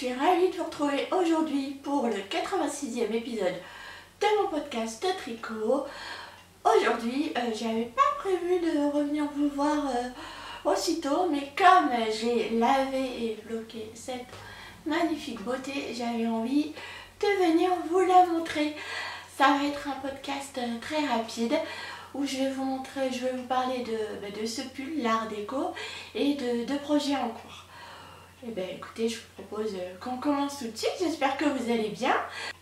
suis ravie de vous retrouver aujourd'hui pour le 86e épisode de mon podcast de tricot. Aujourd'hui, j'avais pas prévu de revenir vous voir aussitôt, mais comme j'ai lavé et bloqué cette magnifique beauté, j'avais envie de venir vous la montrer. Ça va être un podcast très rapide où je vais vous parler de ce pull, l'art déco, et de projets en cours. Eh bien écoutez, je vous propose qu'on commence tout de suite, j'espère que vous allez bien.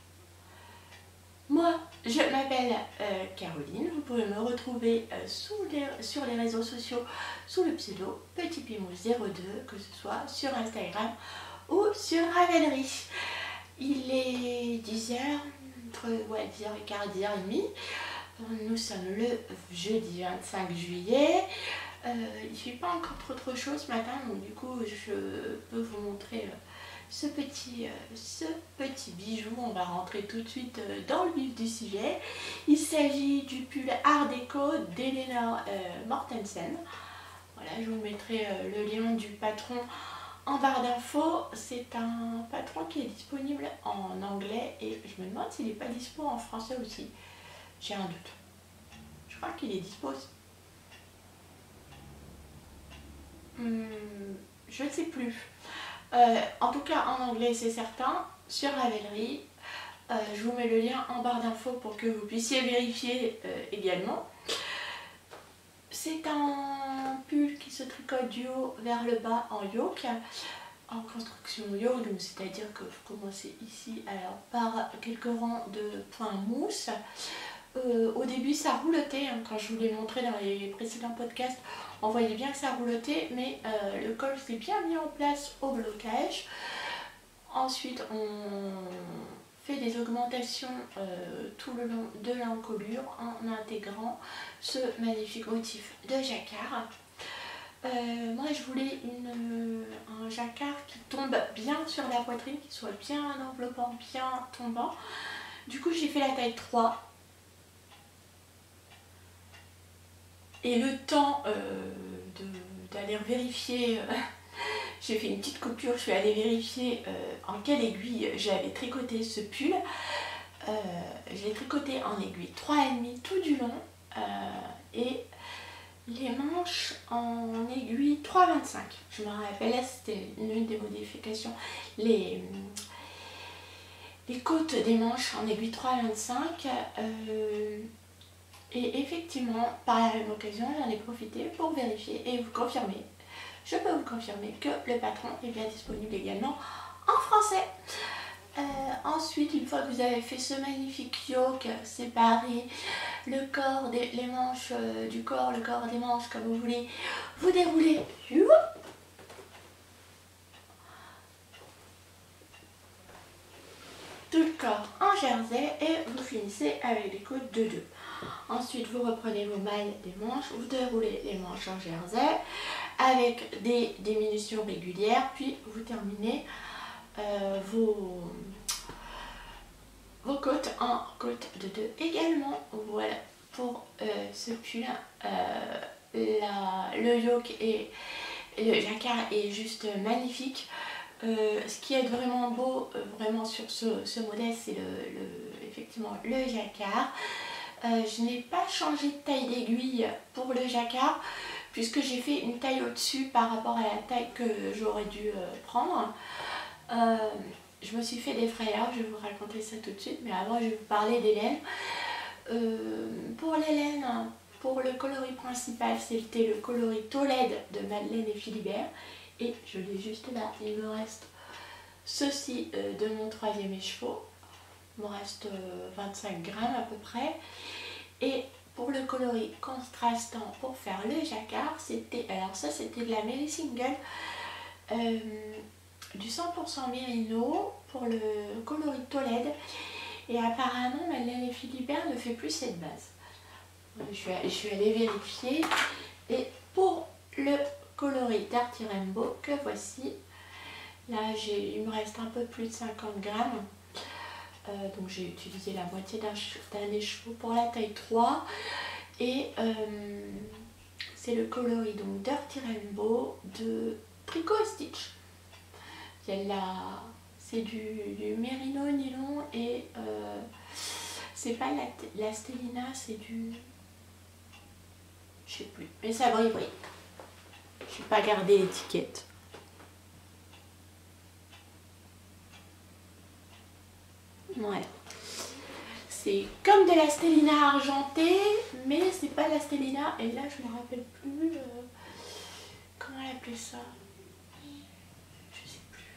Moi, je m'appelle Caroline, vous pouvez me retrouver sur les réseaux sociaux sous le pseudo PetitPimouche02, que ce soit sur Instagram ou sur Ravelry. Il est 10h, entre 10h15 et 10h30. Nous sommes le jeudi 25 juillet. Il ne fait pas encore trop chaud ce matin, donc du coup je peux vous montrer ce petit bijou. On va rentrer tout de suite dans le vif du sujet. Il s'agit du pull Art Déco d'Elinor Mortensen. Voilà, je vous mettrai le lien du patron en barre d'infos. C'est un patron qui est disponible en anglais et je me demande s'il n'est pas dispo en français aussi. J'ai un doute. Je crois qu'il est dispo. Je ne sais plus. En tout cas en anglais c'est certain. Sur Ravelry, je vous mets le lien en barre d'infos pour que vous puissiez vérifier également. C'est un pull qui se tricote du haut vers le bas en yoke, en construction yoke, donc c'est-à-dire que vous commencez ici alors par quelques rangs de points mousse. Au début ça roulotait, hein, quand je vous l'ai montré dans les précédents podcasts, on voyait bien que ça roulotait, mais le col s'est bien mis en place au blocage. Ensuite on fait des augmentations tout le long de l'encolure en intégrant ce magnifique motif de jacquard. Moi je voulais un jacquard qui tombe bien sur la poitrine, qui soit bien enveloppant, bien tombant. Du coup j'ai fait la taille 3. Et le temps d'aller vérifier, j'ai fait une petite coupure, je suis allée vérifier en quelle aiguille j'avais tricoté ce pull. Je l'ai tricoté en aiguille 3,5 tout du long et les manches en aiguille 3,25. Je me rappelle, là c'était une des modifications. Les côtes des manches en aiguille 3,25. Et effectivement, par la même occasion, j'en ai profité pour vérifier et vous confirmer. Je peux vous confirmer que le patron est bien disponible également en français. Ensuite, une fois que vous avez fait ce magnifique yoke séparé, le corps, les manches du corps, le corps des manches comme vous voulez, vous déroulez tout le corps en jersey et vous finissez avec des côtes de 2. Ensuite, vous reprenez vos mailles des manches, vous déroulez les manches en jersey avec des diminutions régulières, puis vous terminez vos côtes en côtes de 2 également. Voilà pour ce pull. Le yoke et le jacquard est juste magnifique. Ce qui est vraiment beau vraiment sur ce modèle, c'est effectivement le jacquard. Je n'ai pas changé de taille d'aiguille pour le jacquard puisque j'ai fait une taille au-dessus par rapport à la taille que j'aurais dû prendre. Je me suis fait des frayeurs, je vais vous raconter ça tout de suite, mais avant je vais vous parler des laines. Pour les laines, pour le coloris principal, c'était le coloris Tolède de Madeleine et Philibert. Et je l'ai juste là, il me reste ceci de mon 3e écheveau. Il me reste 25 grammes à peu près. Et pour le coloris contrastant pour faire le jacquard, c'était, alors ça c'était de la Mary Single, du 100% Mérino pour le coloris Tolède. Et apparemment Madeleine et Philibert ne fait plus cette base. Je suis allée vérifier. Et pour le coloris Darty Rainbow que voici, là il me reste un peu plus de 50 grammes. Donc j'ai utilisé la moitié d'un écheveau pour la taille 3 et c'est le coloris donc Dirty Rainbow de Tricot & Stitch. Il y a c'est du mérino nylon et c'est pas la Stellina, c'est du... je sais plus, mais ça brille. Je n'ai pas gardé l'étiquette. Ouais. C'est comme de la Stellina argentée, mais c'est pas la Stellina. Et là, je me rappelle plus comment elle appelait ça. Je sais plus.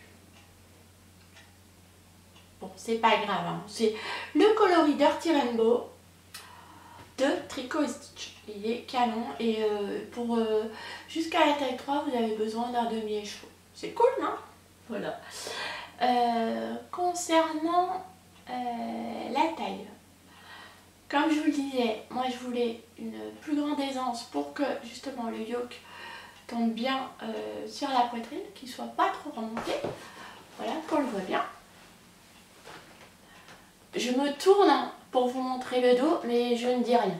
Bon, c'est pas grave. Hein. C'est le coloris Dirty Rainbow de Tricot & Stitch. Il est canon et pour jusqu'à la taille 3, vous avez besoin d'un demi-écheveau. C'est cool, non? Voilà. Concernant la taille, comme je vous le disais, moi je voulais une plus grande aisance pour que justement le yoke tombe bien sur la poitrine, qu'il ne soit pas trop remonté. Voilà, qu'on le voit bien. Je me tourne pour vous montrer le dos, mais je ne dis rien.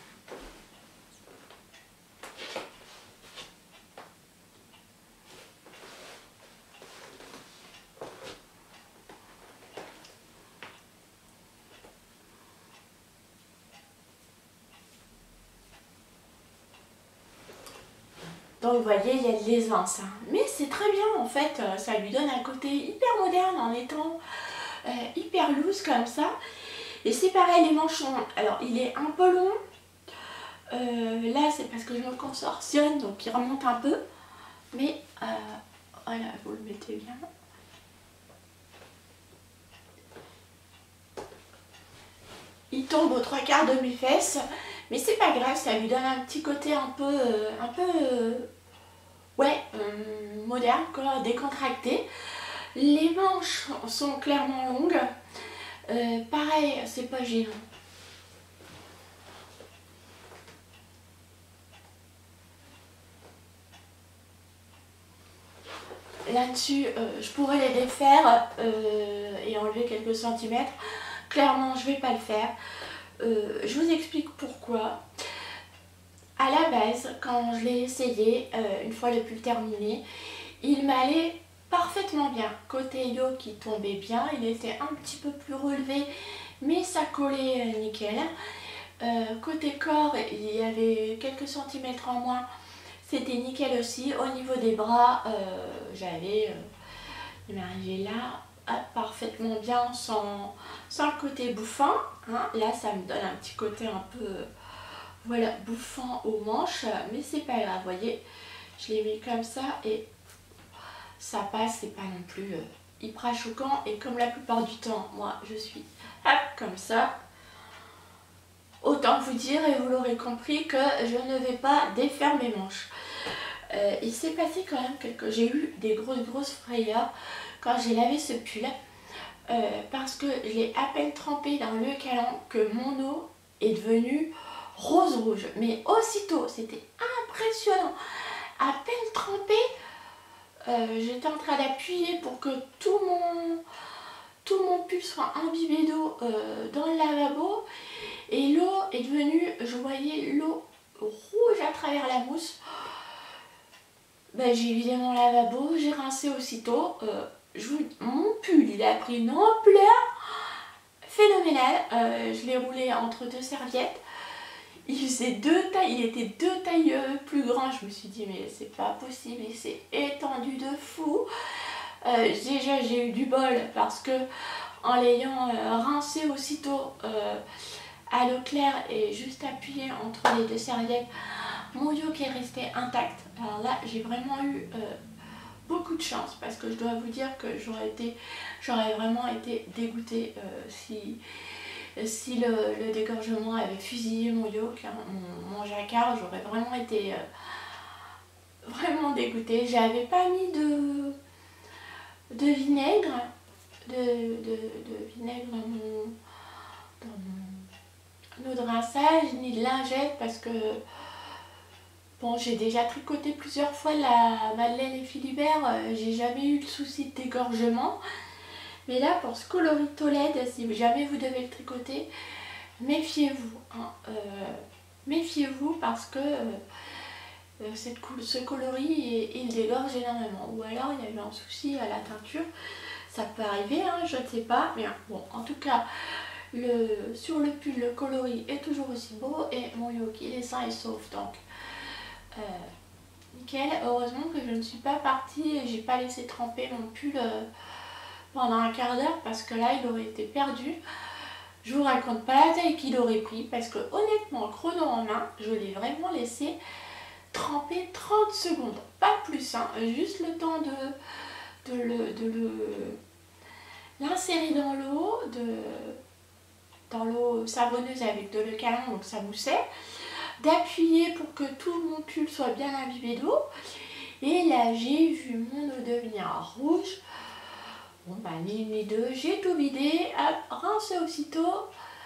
Donc vous voyez, il y a de l'aisance, hein. Mais c'est très bien en fait, ça lui donne un côté hyper moderne en étant hyper loose comme ça. Et c'est pareil, les manchons, alors il est un peu long, là c'est parce que je me contorsionne, donc il remonte un peu, mais voilà, vous le mettez bien. Il tombe aux 3/4 de mes fesses, mais c'est pas grave, ça lui donne un petit côté un peu moderne, quoi, décontracté. Les manches sont clairement longues, pareil, c'est pas gênant. Là-dessus, je pourrais les défaire et enlever quelques centimètres. Clairement, je vais pas le faire. Je vous explique pourquoi. À la base, quand je l'ai essayé, une fois le pull terminé, il m'allait parfaitement bien. Côté yoke, qui tombait bien, il était un petit peu plus relevé, mais ça collait nickel. Côté corps, il y avait quelques centimètres en moins, c'était nickel aussi. Au niveau des bras, il m'arrivait là, parfaitement bien, sans le côté bouffant. Hein. Là, ça me donne un petit côté un peu... voilà, bouffant aux manches, mais c'est pas grave, vous voyez, je l'ai mis comme ça et ça passe, c'est pas non plus hyper choquant. Et comme la plupart du temps, moi je suis hop, comme ça, autant vous dire, et vous l'aurez compris, que je ne vais pas défaire mes manches. Il s'est passé quand même j'ai eu des grosses frayeurs quand j'ai lavé ce pull, parce que je l'ai à peine trempé dans le calan que mon eau est devenue rose rouge, mais aussitôt, c'était impressionnant. À peine trempé, j'étais en train d'appuyer pour que tout mon pull soit imbibé d'eau dans le lavabo, et l'eau est devenue, je voyais l'eau rouge à travers la mousse. Ben, j'ai vidé mon lavabo, j'ai rincé aussitôt. Mon pull, il a pris une ampleur phénoménale. Je l'ai roulé entre 2 serviettes. Il faisait 2 tailles, il était 2 tailles plus grand. Je me suis dit, mais c'est pas possible, il s'est étendu de fou. Déjà, j'ai eu du bol parce que en l'ayant rincé aussitôt à l'eau claire et juste appuyé entre les 2 serviettes, mon yoke est resté intact. Alors là, j'ai vraiment eu beaucoup de chance, parce que je dois vous dire que j'aurais vraiment été dégoûtée si le dégorgement avait fusillé mon yoke, hein, mon jacquard. J'aurais vraiment été vraiment dégoûtée. J'avais pas mis de vinaigre, dans mon eau de rinçage, ni de lingette, parce que bon, j'ai déjà tricoté plusieurs fois la Madeleine et Philibert, j'ai jamais eu le souci de dégorgement. Mais là, pour ce coloris Tolède, si jamais vous devez le tricoter, méfiez-vous. Hein, méfiez-vous, parce que ce coloris, il dégorge énormément. Ou alors, il y a eu un souci à la teinture. Ça peut arriver, hein, je ne sais pas, mais bon, en tout cas, sur le pull, le coloris est toujours aussi beau et mon yoke, il est sain et sauf, donc nickel. Heureusement que je ne suis pas partie et j'ai pas laissé tremper mon pull pendant un quart d'heure parce que là, il aurait été perdu. Je vous raconte pas la taille qu'il aurait pris parce que honnêtement, chrono en main, je l'ai vraiment laissé tremper 30 secondes, pas plus, hein, juste le temps de l'insérer dans l'eau savonneuse avec de l'eau calandre, donc ça moussait, d'appuyer pour que tout mon pull soit bien imbibé d'eau. Et là, j'ai vu mon eau devenir rouge. Bon bah ni une ni deux, j'ai tout vidé, rincé aussitôt,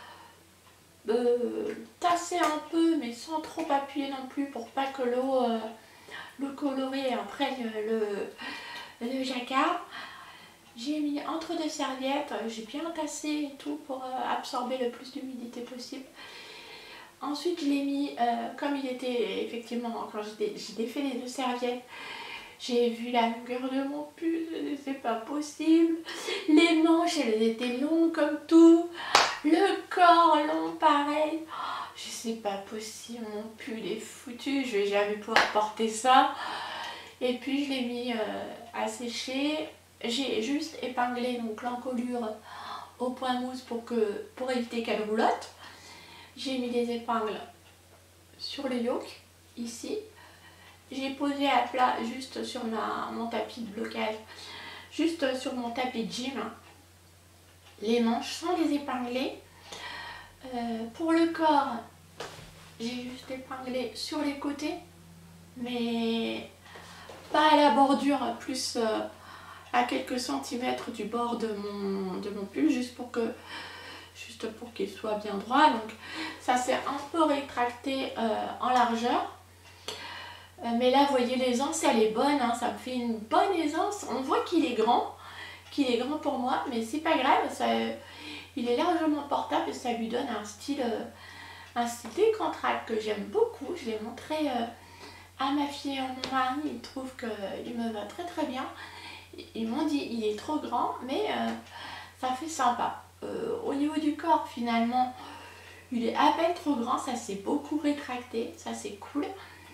tasser un peu mais sans trop appuyer non plus pour pas que l'eau colorée imprègne le jacquard. J'ai mis entre deux serviettes, j'ai bien tassé et tout pour absorber le plus d'humidité possible. Ensuite je l'ai mis, comme il était effectivement, quand j'ai défait les deux serviettes, j'ai vu la longueur de mon pull, c'est pas possible. Les manches, elles étaient longues comme tout. Le corps long pareil. Je sais pas possible, mon pull est foutu, je vais jamais pouvoir porter ça. Et puis je l'ai mis à sécher. J'ai juste épinglé donc l'encolure au point mousse pour éviter qu'elle roulotte. J'ai mis des épingles sur le yoke, ici. J'ai posé à plat juste sur mon tapis de blocage, juste sur mon tapis de gym, les manches sans les épingler. Pour le corps, j'ai juste épinglé sur les côtés, mais pas à la bordure, plus à quelques centimètres du bord de mon pull, juste pour qu'il soit bien droit. Donc ça s'est un peu rétracté en largeur. Mais là, vous voyez, l'aisance, elle est bonne, hein, ça me fait une bonne aisance. On voit qu'il est grand pour moi, mais c'est pas grave, il est largement portable et ça lui donne un style décontracté que j'aime beaucoup. Je l'ai montré à ma fille et à mon mari, ils trouvent qu'il me va très très bien. Ils m'ont dit il est trop grand, mais ça fait sympa. Au niveau du corps, finalement, il est à peine trop grand, ça s'est beaucoup rétracté, ça c'est cool.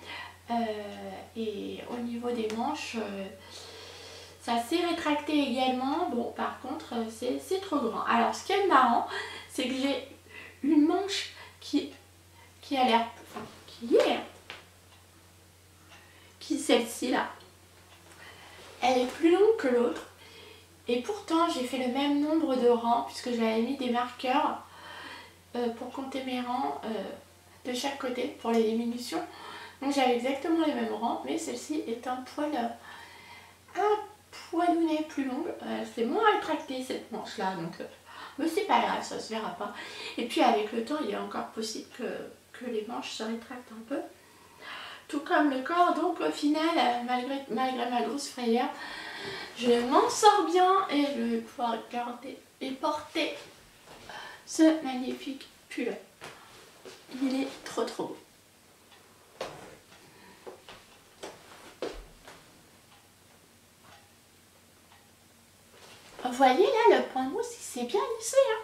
Et au niveau des manches, ça s'est rétracté également. Bon, par contre, c'est trop grand. Alors, ce qui est marrant, c'est que j'ai une manche qui a l'air, enfin, qui celle-ci là, elle est plus longue que l'autre. Et pourtant, j'ai fait le même nombre de rangs puisque j'avais mis des marqueurs pour compter mes rangs de chaque côté pour les diminutions. Donc j'avais exactement les mêmes rangs, mais celle-ci est un poilounet plus longue. C'est moins rétracté cette manche-là, donc mais c'est pas grave, ça se verra pas. Et puis avec le temps, il est encore possible que les manches se rétractent un peu. Tout comme le corps, donc au final, malgré ma grosse frayeur, je m'en sors bien et je vais pouvoir garder et porter ce magnifique pull. Il est trop beau. Vous voyez là, le point mousse, il s'est bien lissé, hein.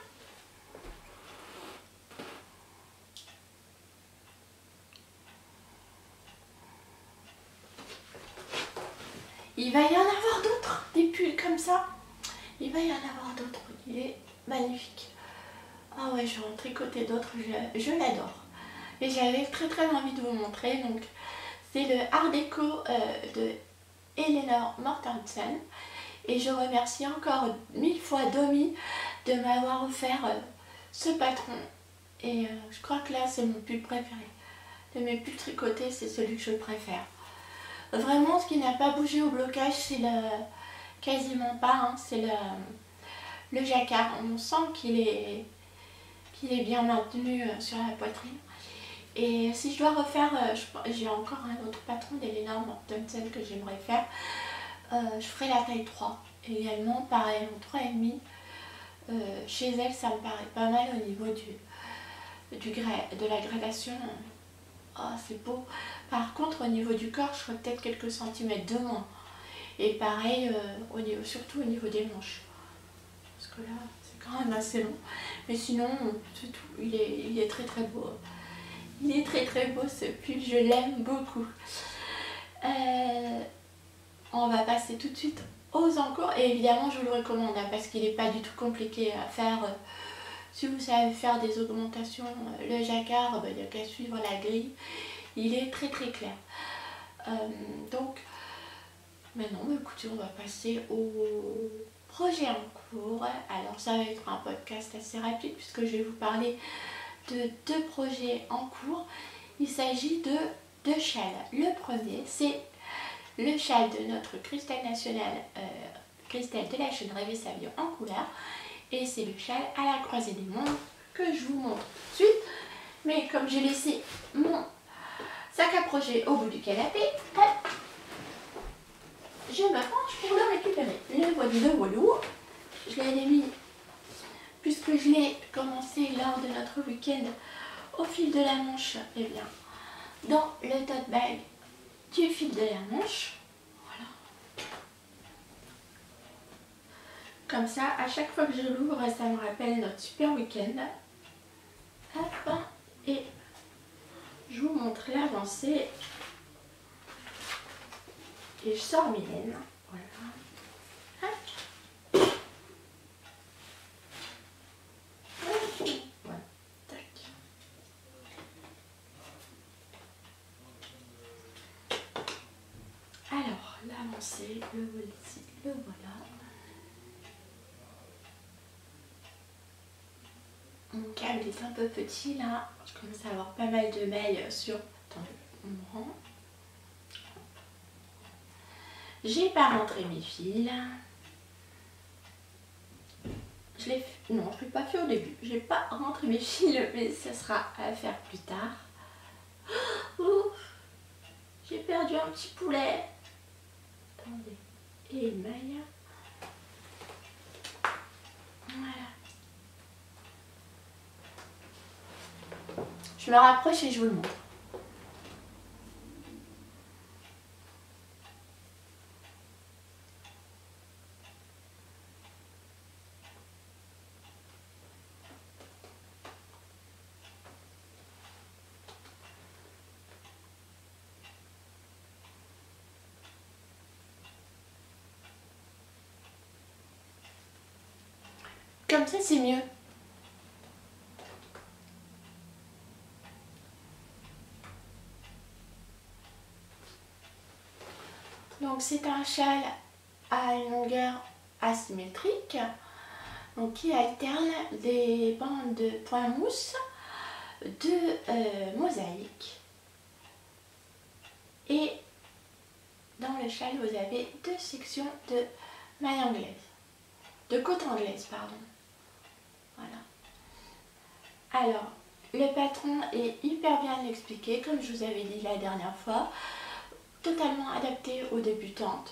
Il va y en avoir d'autres, des pulls comme ça. Il va y en avoir d'autres. Il est magnifique. Ah ouais, je vais en tricoter d'autres, je l'adore. Et j'avais très envie de vous montrer. Donc, c'est le Art déco de Eleanor Mortensen. Et je remercie encore 1000 fois Domi de m'avoir offert ce patron. Et je crois que là, c'est mon pull préféré. De mes pulls tricotés, c'est celui que je préfère. Vraiment, ce qui n'a pas bougé au blocage, c'est quasiment pas, hein, c'est le jacquard. On sent qu'il est bien maintenu sur la poitrine. Et si je dois refaire, j'ai encore un autre patron d'Eleanor Mortensen que j'aimerais faire. Je ferai la taille 3 également, pareil en 3,5. Chez elle, ça me paraît pas mal au niveau de la gradation. Oh, c'est beau. Par contre, au niveau du corps, je ferai peut-être quelques centimètres de moins. Et pareil, surtout au niveau des manches. que là c'est quand même assez long. Mais sinon, c'est tout. Il est très très beau. Il est très très beau ce pull, je l'aime beaucoup. On va passer tout de suite aux encours. Et évidemment, je vous le recommande hein, parce qu'il n'est pas du tout compliqué à faire. Si vous savez faire des augmentations, le jacquard, il n'y a qu'à suivre la grille. Il est très très clair. Donc, maintenant, écoutez, on va passer au projet en cours. Alors, ça va être un podcast assez rapide puisque je vais vous parler de 2 projets en cours. Il s'agit de 2 châles. Le premier, c'est le châle de notre Christelle nationale, Christelle de la Chêneraie Savillon en couleur. Et c'est le châle à la croisée des mondes que je vous montre tout de suite. Mais comme j'ai laissé mon sac à projet au bout du canapé, je me penche pour le récupérer. Le voilou, je l'ai mis, puisque je l'ai commencé lors de notre week-end au fil de la Manche, et bien dans le tote bag du fil de la Manche. Voilà. Comme ça, à chaque fois que je l'ouvre, ça me rappelle notre super week-end. Hop, et je vous montre l'avancée. Et je sors mes laines. Voilà. Hop. Voilà. Tac. Alors, l'avancée, le voici, le voilà. Mon câble est un peu petit là. Je commence à avoir pas mal de mailles sur mon rang. J'ai pas rentré mes fils. Non, je l'ai pas fait au début. J'ai pas rentré mes fils, mais ça sera à faire plus tard. Oh, j'ai perdu un petit poulet. Attendez. Et une maille. Voilà. Je me rapproche et je vous le montre. Comme ça, c'est mieux. Donc c'est un châle à une longueur asymétrique, donc qui alterne des bandes de point mousse, de mosaïque. Et dans le châle, vous avez 2 sections de maille anglaise, de côte anglaise, pardon. Voilà. Alors, le patron est hyper bien expliqué, comme je vous avais dit la dernière fois, totalement adapté aux débutantes.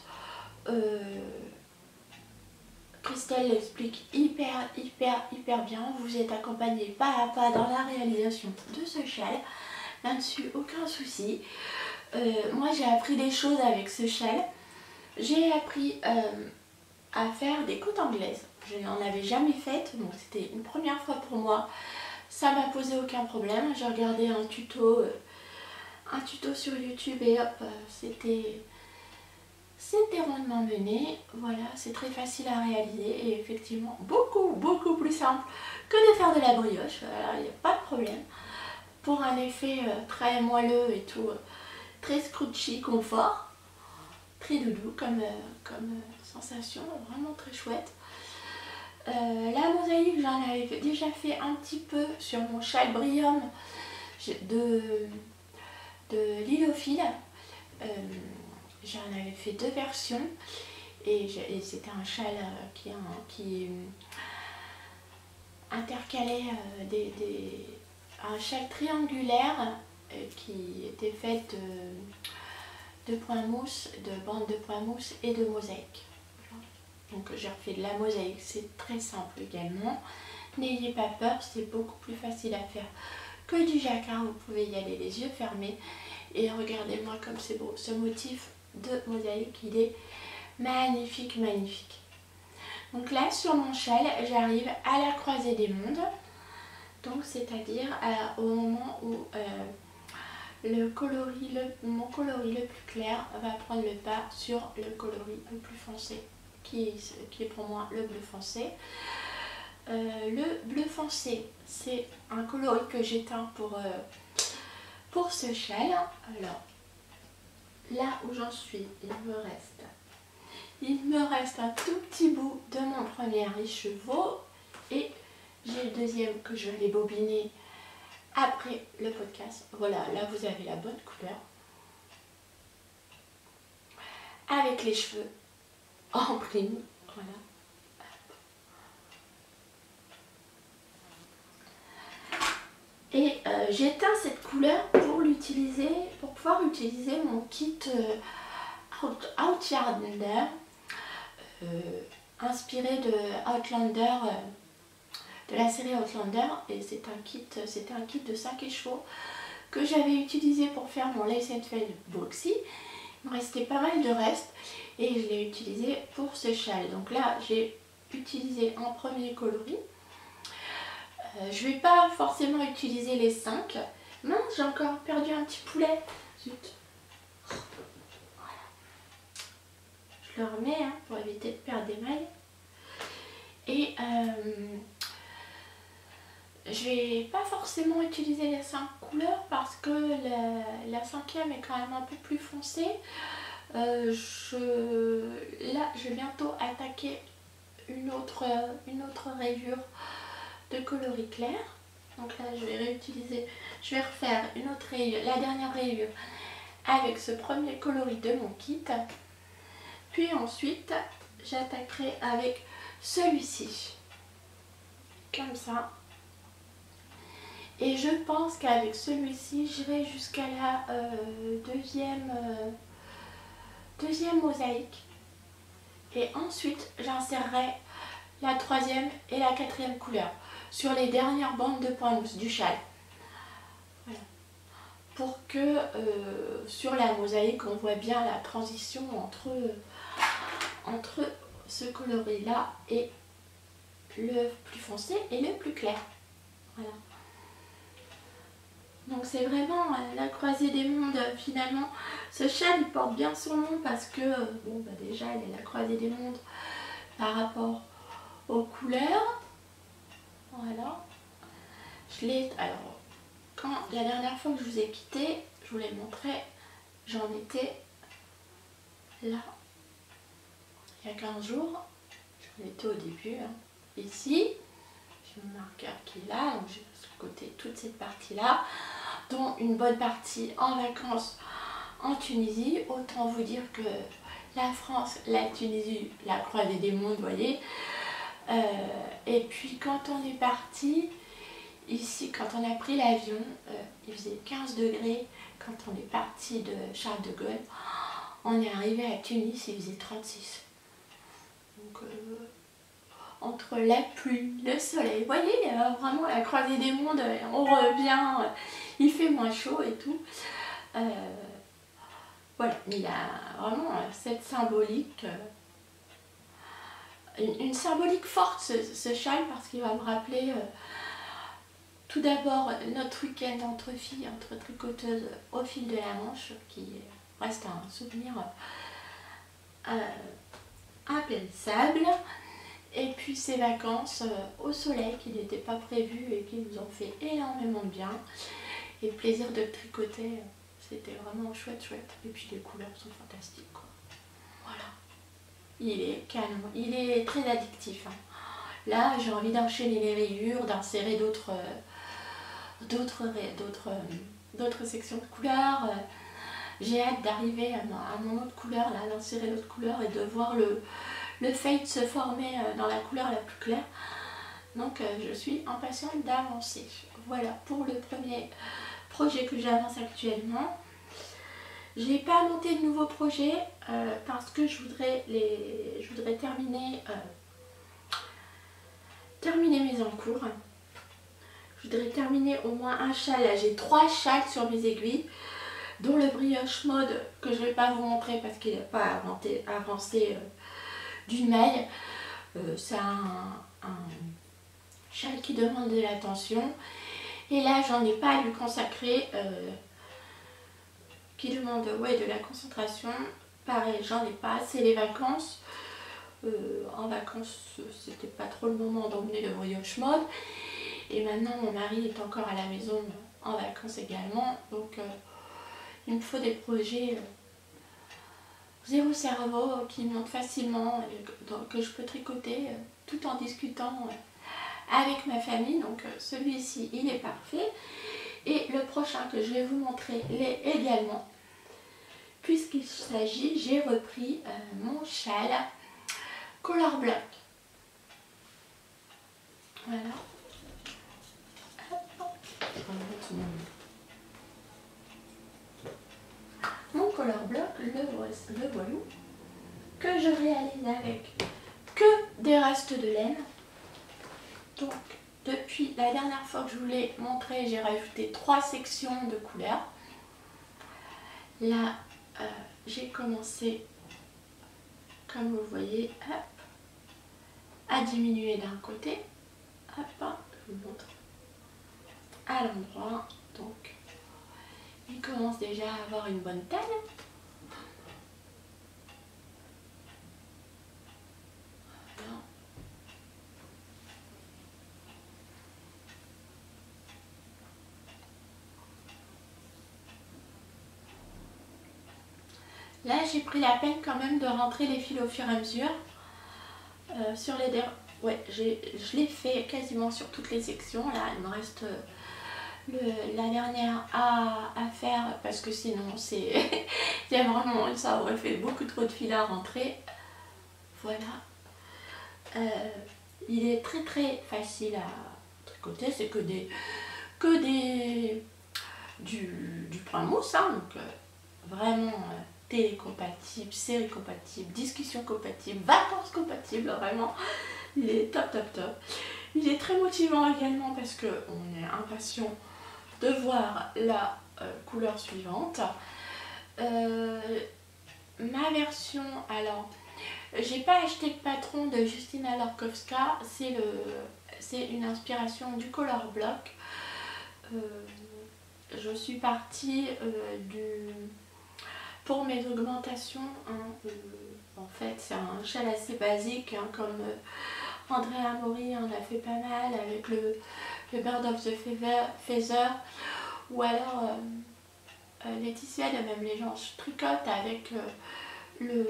Christelle l'explique hyper bien. Vous êtes accompagné pas à pas dans la réalisation de ce châle. Là-dessus, aucun souci. Moi, j'ai appris des choses avec ce châle. J'ai appris à faire des côtes anglaises. Je n'en avais jamais fait, donc c'était une première fois pour moi. Ça m'a posé aucun problème. J'ai regardé un tuto sur YouTube et hop, c'était rondement mené. Voilà, c'est très facile à réaliser et effectivement beaucoup plus simple que de faire de la brioche. Il n'y a pas de problème. Pour un effet très moelleux et tout, très scrunchy, confort, très doudou comme sensation, vraiment très chouette. La mosaïque, j'en avais déjà fait un petit peu sur mon châle Brium de Lilofil. J'en avais fait 2 versions et c'était un châle qui intercalait un châle triangulaire qui était fait de points mousse, de bandes de points mousse et de mosaïque. Donc j'ai refait de la mosaïque, c'est très simple également. N'ayez pas peur, c'est beaucoup plus facile à faire que du jacquard. Vous pouvez y aller les yeux fermés. Et regardez-moi comme c'est beau. Ce motif de mosaïque, il est magnifique. Donc là sur mon châle j'arrive à la croisée des mondes, donc c'est-à-dire au moment où mon coloris le plus clair va prendre le pas sur le coloris le plus foncé, qui est pour moi le bleu foncé. Le bleu foncé, c'est un coloris que j'éteins pour ce châle. Alors, là où j'en suis, il me reste un tout petit bout de mon premier écheveau et j'ai le deuxième que je vais bobiner après le podcast. Voilà, là vous avez la bonne couleur. Avec les cheveux en prime, voilà. Et j'éteins cette couleur pour pouvoir utiliser mon kit Outlander, inspiré de Outlander, de la série Outlander, et c'était un kit de 5 écheveaux que j'avais utilisé pour faire mon Lace & Fade Boxy. Il me restait pas mal de restes et je l'ai utilisé pour ce châle. Donc là j'ai utilisé un premier coloris. Je vais pas forcément utiliser les 5. Mince, j'ai encore perdu un petit poulet. Zut. Voilà. Je le remets hein, pour éviter de perdre des mailles. Et je vais pas forcément utiliser les 5 couleurs parce que la 5e est quand même un peu plus foncée. Là, je vais bientôt attaquer une autre rayure de coloris clair. Donc là je vais refaire une autre rayure, la dernière rayure avec ce premier coloris de mon kit, puis ensuite j'attaquerai avec celui-ci comme ça, et je pense qu'avec celui-ci j'irai jusqu'à la deuxième mosaïque, et ensuite j'insérerai la 3e et la 4e couleur sur les dernières bandes de point mousse du châle. Voilà. Pour que sur la mosaïque on voit bien la transition entre ce coloris là et le plus foncé et le plus clair. Voilà. Donc c'est vraiment la croisée des mondes finalement. Ce châle il porte bien son nom parce que bon bah déjà il est la croisée des mondes par rapport aux couleurs. Voilà. Alors, quand la dernière fois que je vous ai quitté, je vous l'ai montré, j'en étais là. Il y a 15 jours. J'en étais au début. Hein. Ici, j'ai mon marqueur qui est là. Donc j'ai sur le côté toute cette partie-là, dont une bonne partie en vacances en Tunisie. Autant vous dire que la France, la Tunisie, la croisée des mondes, vous voyez. Et puis quand on est parti, ici quand on a pris l'avion, il faisait 15 degrés quand on est parti de Charles de Gaulle. On est arrivé à Tunis, il faisait 36. Donc entre la pluie, le soleil, vous voyez, vraiment la croisée des mondes, on revient, il fait moins chaud et tout. Voilà, il y a vraiment cette symbolique. Une symbolique forte ce châle, parce qu'il va me rappeler tout d'abord notre week-end entre filles, entre tricoteuses au fil de la Manche, qui reste un souvenir impérissable, et puis ces vacances au soleil qui n'étaient pas prévues et qui nous ont fait énormément de bien, et le plaisir de tricoter, c'était vraiment chouette, et puis les couleurs sont fantastiques quoi. Voilà. Il est canon, il est très addictif. Hein. Là, j'ai envie d'enchaîner les rayures, d'insérer d'autres sections de couleurs. J'ai hâte d'arriver à mon autre couleur, là, d'insérer l'autre couleur et de voir le fade se former dans la couleur la plus claire. Donc, je suis impatiente d'avancer. Voilà pour le premier projet que j'avance actuellement. Je n'ai pas monté de nouveaux projets parce que je voudrais terminer mes encours. Je voudrais terminer au moins un châle. Là, j'ai 3 châles sur mes aiguilles, dont le brioche mode que je ne vais pas vous montrer parce qu'il n'est pas avancé d'une maille. C'est un châle qui demande de l'attention. Et là, j'en ai pas à lui consacrer, qui demande de la concentration. Pareil, j'en ai pas, c'est les vacances. En vacances, c'était pas trop le moment d'emmener le brioche mode. Et maintenant, mon mari est encore à la maison en vacances également. Donc, il me faut des projets zéro cerveau qui montent facilement, que je peux tricoter tout en discutant avec ma famille. Donc, celui-ci, il est parfait. Et le prochain que je vais vous montrer l'est également. Puisqu'il s'agit, j'ai repris mon châle Color Block. Voilà. Mon Color Block, le voilou, que je réalise avec que des restes de laine. Donc, depuis la dernière fois que je vous l'ai montré, j'ai rajouté 3 sections de couleurs. Là, j'ai commencé, comme vous voyez, hop, à diminuer d'un côté. Hop, je vous montre à l'endroit. Donc, il commence déjà à avoir une bonne taille. Voilà. Là, j'ai pris la peine quand même de rentrer les fils au fur et à mesure. Sur les je l'ai fait quasiment sur toutes les sections. Là, il me reste la dernière à faire parce que sinon, c'est il y a vraiment, ça aurait fait beaucoup trop de fils à rentrer. Voilà. Il est très très facile à tricoter. C'est du point mousse, hein, donc vraiment télécompatible, série compatible, discussion compatible, vacances compatibles, vraiment, il est top top top. Il est très motivant également parce qu'on est impatient de voir la couleur suivante. Ma version, alors, j'ai pas acheté le patron de Justyna Lorkowska, c'est une inspiration du Color Block. Je suis partie pour mes augmentations, hein, en fait c'est un châle assez basique, hein, comme Andrea Mori en a fait pas mal avec le Bird of the Feather, ou alors Laetitia de Même les gens tricotent avec le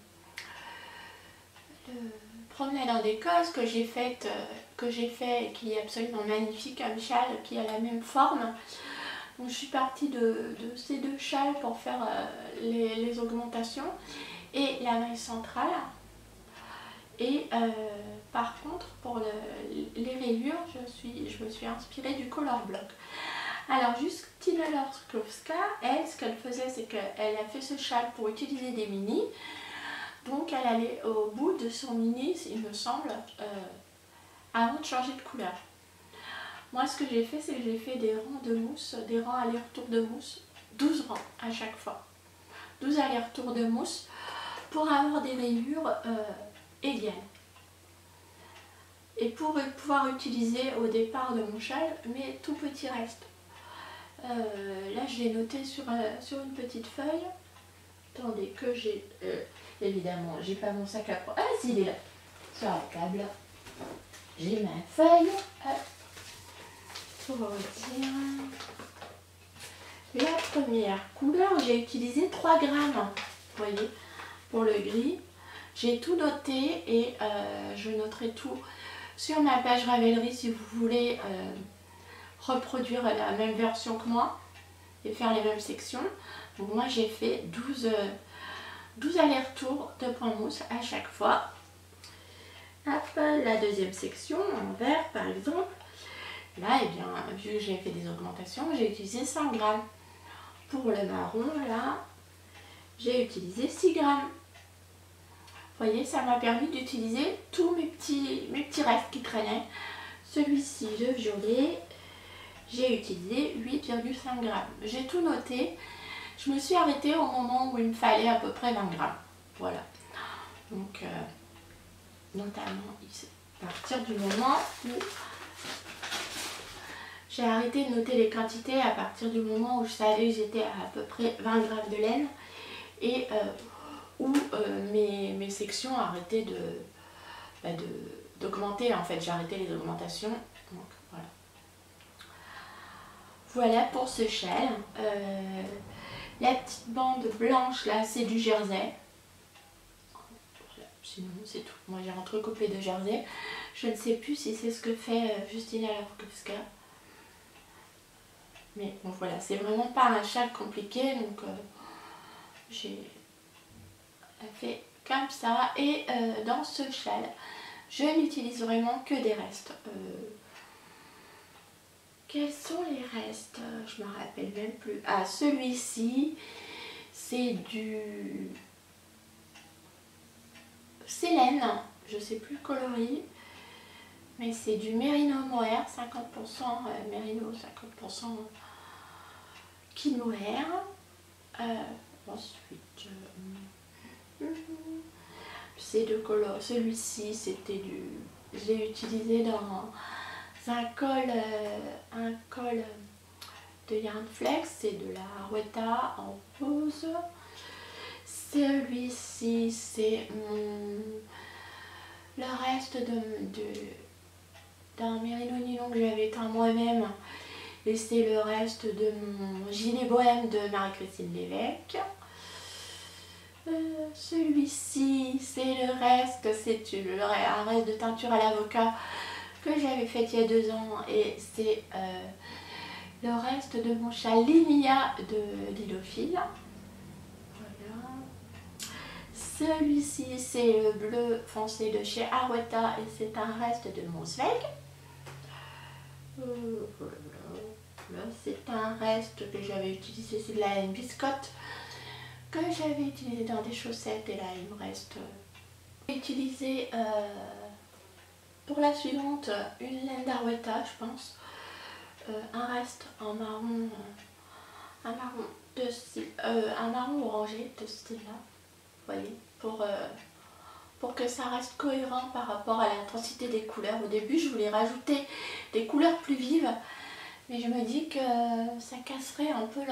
Promenade en Écosse que j'ai fait et qui est absolument magnifique, un châle qui a la même forme. Donc je suis partie de ces deux châles pour faire les augmentations et la maille centrale. Et par contre pour les rayures, je me suis inspirée du Color Block. Alors Justyna Lorkowska, elle, ce qu'elle faisait, c'est qu'elle a fait ce châle pour utiliser des mini. Donc elle allait au bout de son mini, il me semble, avant de changer de couleur. Moi, ce que j'ai fait, c'est que j'ai fait des rangs de mousse, des rangs aller-retour de mousse, 12 rangs à chaque fois. 12 allers-retours de mousse pour avoir des rayures égales. Et pour pouvoir utiliser au départ de mon châle mes tout petits restes. Là, je l'ai noté sur une petite feuille. Attendez, que j'ai... évidemment, j'ai pas mon sac à prendre. Ah, si, il est là, sur la table. J'ai ma feuille. Hop. Pour dire la première couleur, j'ai utilisé 3 grammes, vous voyez, pour le gris. J'ai tout noté et je noterai tout sur ma page Ravelry si vous voulez reproduire la même version que moi et faire les mêmes sections. Donc moi j'ai fait 12 allers-retours de point mousse à chaque fois. Hop, la deuxième section en vert par exemple. Là, eh bien, vu que j'ai fait des augmentations, j'ai utilisé 5 grammes. Pour le marron, là, j'ai utilisé 6 grammes. Vous voyez, ça m'a permis d'utiliser tous mes petits restes qui traînaient. Celui-ci, le violet, j'ai utilisé 8,5 grammes. J'ai tout noté. Je me suis arrêtée au moment où il me fallait à peu près 20 grammes. Voilà. Donc, notamment ici. À partir du moment où j'ai arrêté de noter les quantités, à partir du moment où je savais que j'étais à peu près 20 grammes de laine et où mes sections arrêtaient d'augmenter. En fait, j'ai arrêté les augmentations. Donc voilà. Voilà pour ce châle. La petite bande blanche là, c'est du jersey. Sinon c'est tout. Moi j'ai entrecoupé de jersey. Je ne sais plus si c'est ce que fait Justina Larkowska. Mais bon voilà, c'est vraiment pas un châle compliqué, donc j'ai fait comme ça. Et dans ce châle, je n'utilise vraiment que des restes. Quels sont les restes? Je me rappelle même plus. Ah, celui-ci, c'est du Célène, je sais plus le coloris, mais c'est du Merino Mohair, 50% Merino, 50% Kimohair. Ensuite, c'est de color. Celui-ci, c'était du. Je l'ai utilisé dans un col de Yarn Flex, c'est de la Harwetta en rose. Celui-ci, c'est le reste d'un Merino nylon que j'avais teint moi-même. Et c'est le reste de mon gilet bohème de Marie-Christine Lévesque. Celui-ci, c'est le reste, c'est un reste de teinture à l'avocat que j'avais fait il y a 2 ans. Et c'est le reste de mon châle Linia de Lilophile. Voilà. Celui-ci, c'est le bleu foncé de chez Harwetta et c'est un reste de mon Zweig. Voilà. C'est un reste que j'avais utilisé, c'est de la laine biscotte que j'avais utilisé dans des chaussettes et là il me reste. J'ai utilisé pour la suivante une laine d'Harwetta, je pense. Un reste en marron, un marron orangé de ce style là, vous voyez, pour que ça reste cohérent par rapport à l'intensité des couleurs. Au début je voulais rajouter des couleurs plus vives, mais je me dis que ça casserait un peu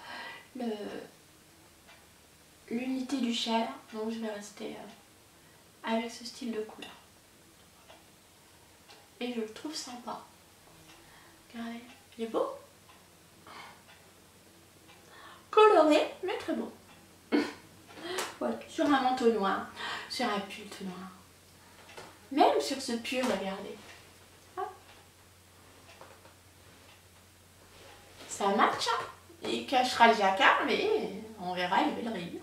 l'unité du châle, donc je vais rester avec ce style de couleur. Et je le trouve sympa. Regardez, il est beau, coloré, mais très beau. Voilà, sur un manteau noir, sur un pull tout noir. Même sur ce pull, regardez. Ah. Ça match, hein. Il cachera le jacquard, mais on verra, il va le rayure.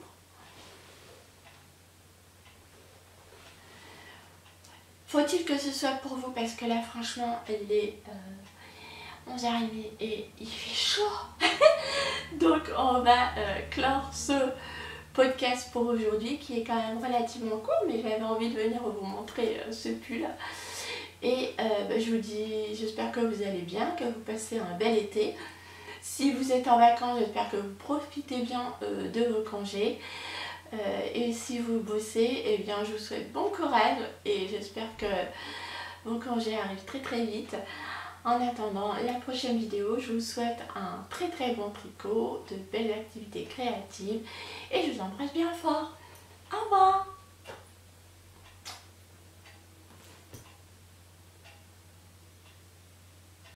Faut-il que ce soit pour vous, parce que là franchement il est 11h30 et il fait chaud. Donc on va clore ce podcast pour aujourd'hui qui est quand même relativement court, mais j'avais envie de venir vous montrer ce pull. Et je vous dis, j'espère que vous allez bien, que vous passez un bel été. Si vous êtes en vacances, j'espère que vous profitez bien de vos congés. Et si vous bossez, eh bien je vous souhaite bon courage et j'espère que vos congés arrivent très très vite. En attendant la prochaine vidéo, je vous souhaite un très très bon tricot, de belles activités créatives et je vous embrasse bien fort. Au revoir!